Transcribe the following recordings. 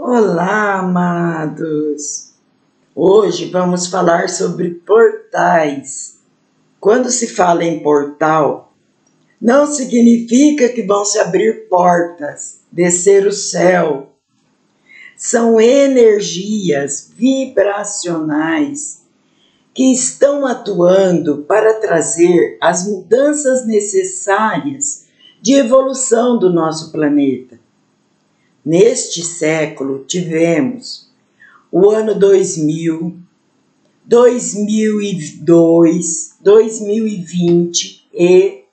Olá, amados! Hoje vamos falar sobre portais. Quando se fala em portal, não significa que vão se abrir portas, descer o céu. São energias vibracionais que estão atuando para trazer as mudanças necessárias de evolução do nosso planeta. Neste século tivemos o ano 2000, 2002, 2020 e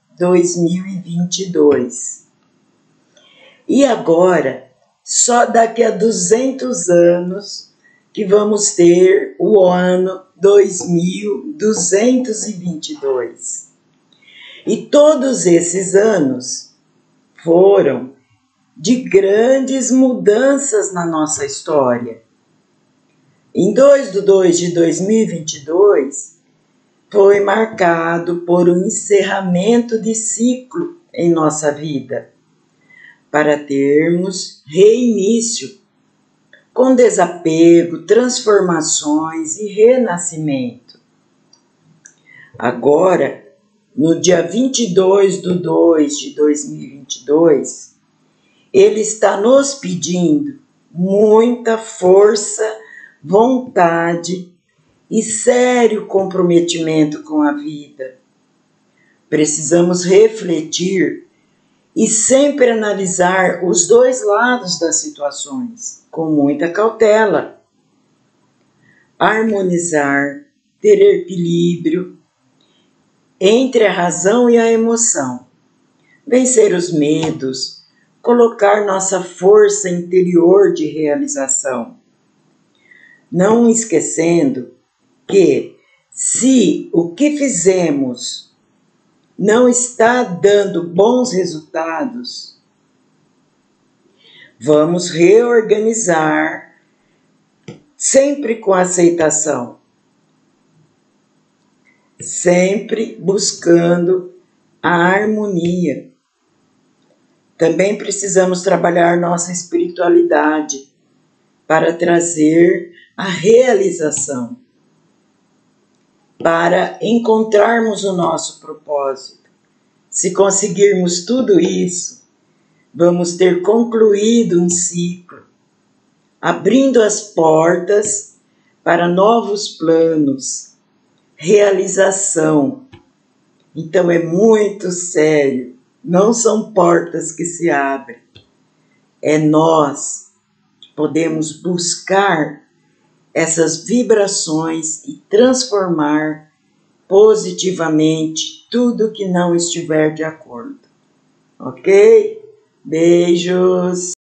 2022. E agora, só daqui a 200 anos que vamos ter o ano 2222. E todos esses anos foram de grandes mudanças na nossa história. Em 2/2 de 2022, foi marcado por um encerramento de ciclo em nossa vida, para termos reinício, com desapego, transformações e renascimento. Agora, no dia 22/2 de 2022, ele está nos pedindo muita força, vontade e sério comprometimento com a vida. Precisamos refletir e sempre analisar os dois lados das situações, com muita cautela. Harmonizar, ter equilíbrio entre a razão e a emoção. Vencer os medos, colocar nossa força interior de realização. Não esquecendo que, se o que fizemos não está dando bons resultados, vamos reorganizar, sempre com aceitação, sempre buscando a harmonia. Também precisamos trabalhar nossa espiritualidade para trazer a realização, para encontrarmos o nosso propósito. Se conseguirmos tudo isso, vamos ter concluído um ciclo, abrindo as portas para novos planos, realização. Então é muito sério. Não são portas que se abrem, é nós que podemos buscar essas vibrações e transformar positivamente tudo que não estiver de acordo. Ok? Beijos!